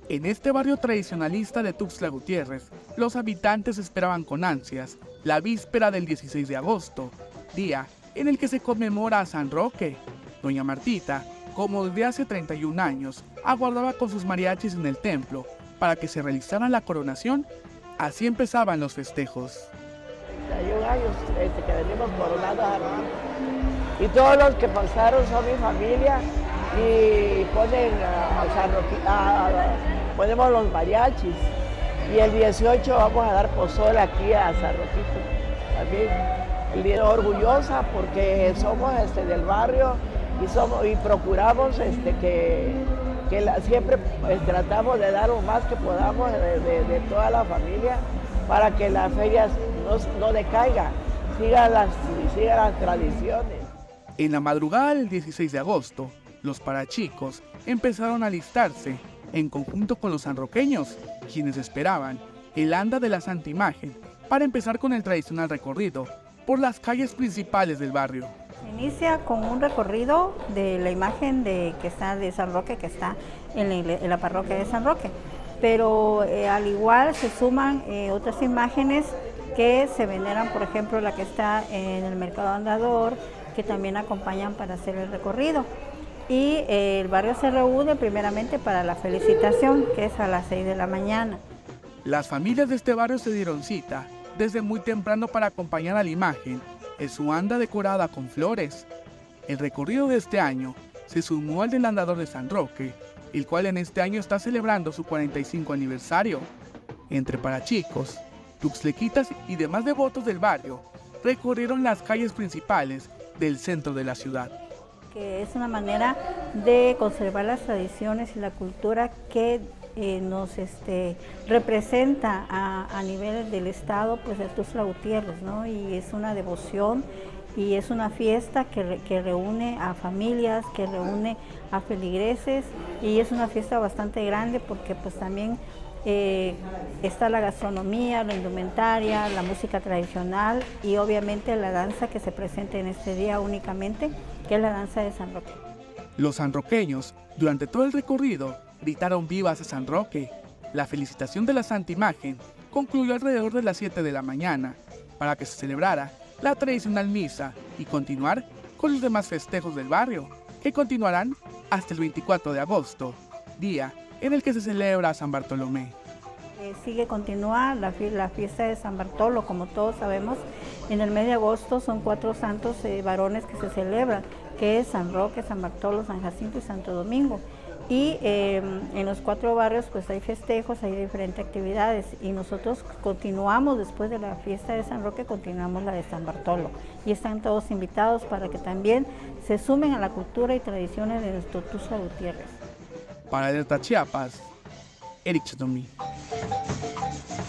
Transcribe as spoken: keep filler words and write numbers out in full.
En este barrio tradicionalista de Tuxtla Gutiérrez, los habitantes esperaban con ansias la víspera del dieciséis de agosto, día en el que se conmemora a San Roque. Doña Martita, como desde hace treinta y un años, aguardaba con sus mariachis en el templo para que se realizara la coronación. Así empezaban los festejos. treinta y un años este, que venimos coronando a San Roque. Y todos los que pasaron son mi familia y ponen a, a San Roque, a, a, ponemos los mariachis. Y el dieciocho vamos a dar pozole aquí a San Roquito también. El día orgullosa porque somos este, del barrio y, somos, y procuramos este, que, que la, siempre pues, tratamos de dar lo más que podamos de, de, de toda la familia para que las ferias no, no decaigan, sigan las, sigan las tradiciones. En la madrugada del dieciséis de agosto, los parachicos empezaron a alistarse en conjunto con los sanroqueños, quienes esperaban el anda de la Santa Imagen para empezar con el tradicional recorrido por las calles principales del barrio. Se inicia con un recorrido de la imagen de, que está de San Roque, que está en la, en la parroquia de San Roque, pero eh, al igual se suman eh, otras imágenes que se veneran, por ejemplo la que está en el Mercado Andador, que también acompañan para hacer el recorrido. Y eh, el barrio se reúne primeramente para la felicitación, que es a las seis de la mañana. Las familias de este barrio se dieron cita desde muy temprano para acompañar a la imagen en su anda decorada con flores. El recorrido de este año se sumó al del andador de San Roque, el cual en este año está celebrando su cuarenta y cinco aniversario. Entre parachicos, tuxtlequitas y demás devotos del barrio recorrieron las calles principales del centro de la ciudad. Que es una manera de conservar las tradiciones y la cultura que eh, nos este, representa a, a nivel del estado, pues de Tuxtla Gutiérrez, ¿no? Y es una devoción y es una fiesta que, que reúne a familias, que reúne a feligreses, y es una fiesta bastante grande porque pues también eh, está la gastronomía, la indumentaria, la música tradicional y obviamente la danza que se presenta en este día únicamente, que es la danza de San Roque. Los sanroqueños, durante todo el recorrido, gritaron vivas a San Roque. La felicitación de la Santa Imagen concluyó alrededor de las siete de la mañana, para que se celebrara la tradicional misa y continuar con los demás festejos del barrio, que continuarán hasta el veinticuatro de agosto, día en el que se celebra San Bartolomé. Eh, sigue continuar la, la fiesta de San Bartolo, como todos sabemos. En el mes de agosto son cuatro santos eh, varones que se celebran, que es San Roque, San Bartolo, San Jacinto y Santo Domingo. Y eh, en los cuatro barrios pues hay festejos, hay diferentes actividades y nosotros continuamos después de la fiesta de San Roque, continuamos la de San Bartolo. Y están todos invitados para que también se sumen a la cultura y tradiciones de nuestro Tuxtla Gutiérrez. Para Alerta Chiapas, Eric Chatomi.